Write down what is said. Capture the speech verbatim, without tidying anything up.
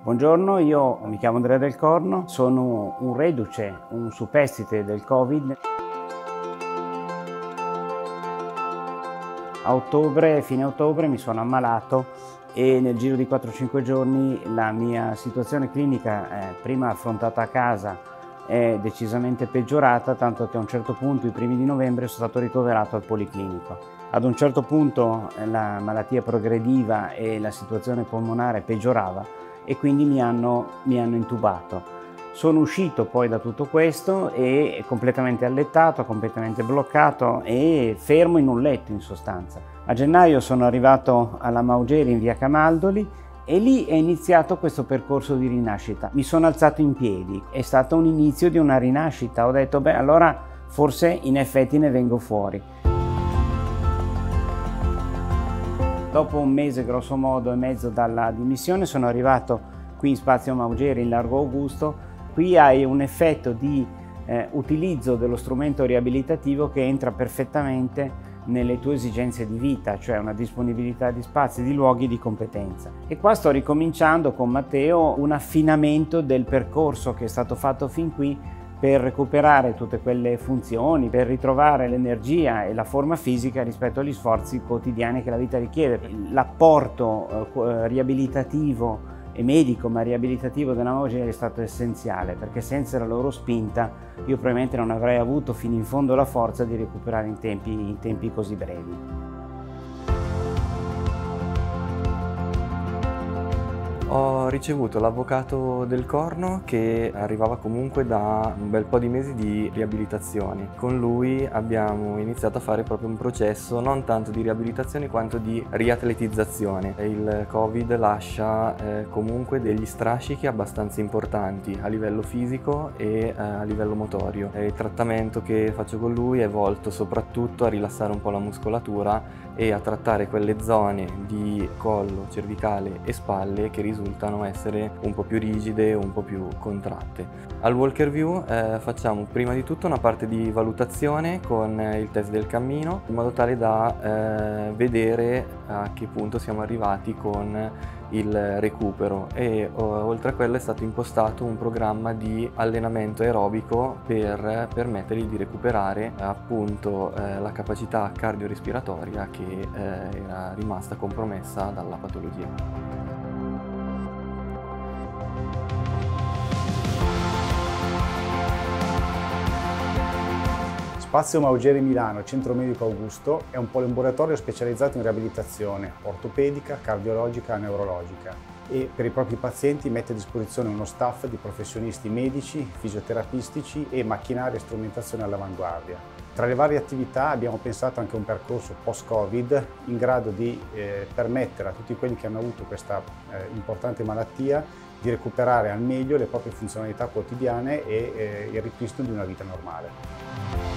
Buongiorno, io mi chiamo Andrea Del Corno, sono un reduce, un superstite del Covid. A ottobre, fine ottobre, mi sono ammalato e nel giro di quattro cinque giorni la mia situazione clinica, eh, prima affrontata a casa, è decisamente peggiorata, tanto che a un certo punto, i primi di novembre, sono stato ricoverato al Policlinico. Ad un certo punto eh, la malattia progrediva e la situazione polmonare peggiorava e quindi mi hanno, mi hanno intubato. Sono uscito poi da tutto questo e completamente allettato, completamente bloccato e fermo in un letto in sostanza. A gennaio sono arrivato alla Maugeri in via Camaldoli e lì è iniziato questo percorso di rinascita. Mi sono alzato in piedi, è stato un inizio di una rinascita. Ho detto, beh, allora forse in effetti ne vengo fuori. Dopo un mese grosso modo e mezzo dalla dimissione sono arrivato qui in Spazio Maugeri in Largo Augusto. Qui hai un effetto di eh, utilizzo dello strumento riabilitativo che entra perfettamente nelle tue esigenze di vita, cioè una disponibilità di spazi, di luoghi, di competenza. E qua sto ricominciando con Matteo un affinamento del percorso che è stato fatto fin qui per recuperare tutte quelle funzioni, per ritrovare l'energia e la forma fisica rispetto agli sforzi quotidiani che la vita richiede. L'apporto eh, riabilitativo e medico ma riabilitativo della Maugeri è stato essenziale, perché senza la loro spinta io probabilmente non avrei avuto fino in fondo la forza di recuperare in tempi, in tempi così brevi. Ho ricevuto l'avvocato Del Corno che arrivava comunque da un bel po' di mesi di riabilitazioni. Con lui abbiamo iniziato a fare proprio un processo non tanto di riabilitazione quanto di riatletizzazione. Il Covid lascia eh, comunque degli strascichi abbastanza importanti a livello fisico e eh, a livello motorio. E il trattamento che faccio con lui è volto soprattutto a rilassare un po' la muscolatura e a trattare quelle zone di collo, cervicale e spalle che risultano essere un po' più rigide, un po' più contratte. Al Walker View eh, facciamo prima di tutto una parte di valutazione con il test del cammino, in modo tale da eh, vedere a che punto siamo arrivati con il recupero e oltre a quello è stato impostato un programma di allenamento aerobico per permettergli di recuperare appunto eh, la capacità cardiorespiratoria che eh, era rimasta compromessa dalla patologia. Spazio Maugeri Milano, Centro Medico Augusto, è un polilaboratorio specializzato in riabilitazione ortopedica, cardiologica e neurologica e per i propri pazienti mette a disposizione uno staff di professionisti medici, fisioterapistici e macchinari e strumentazione all'avanguardia. Tra le varie attività abbiamo pensato anche a un percorso post-Covid in grado di eh, permettere a tutti quelli che hanno avuto questa eh, importante malattia di recuperare al meglio le proprie funzionalità quotidiane e eh, il ripristino di una vita normale.